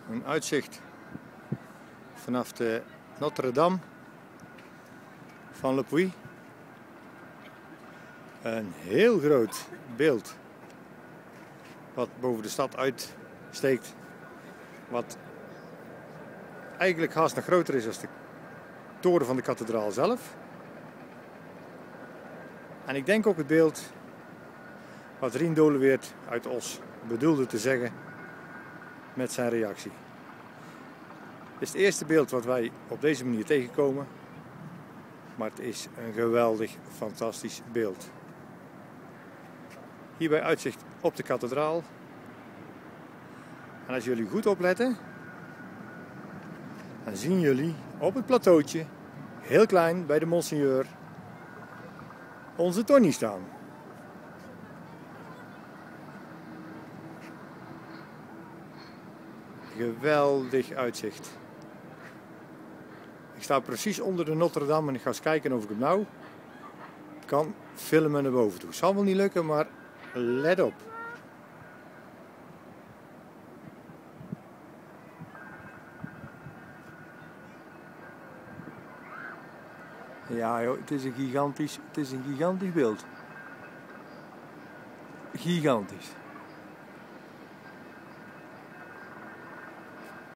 Een uitzicht vanaf de Notre-Dame van Le Puy. Een heel groot beeld wat boven de stad uitsteekt. Wat eigenlijk haast nog groter is dan de toren van de kathedraal zelf. En ik denk ook het beeld wat Rien Doleweert uit Os bedoelde te zeggen met zijn reactie. Het is het eerste beeld wat wij op deze manier tegenkomen. Maar het is een geweldig, fantastisch beeld. Hierbij uitzicht op de kathedraal. En als jullie goed opletten, dan zien jullie op het plateautje, heel klein bij de Monseigneur, onze Tony staan. Geweldig uitzicht. Ik sta precies onder de Notre-Dame en ik ga eens kijken of ik hem nou kan filmen naar boven toe. Zal wel niet lukken, maar let op. Ja joh, het is een gigantisch beeld. Gigantisch.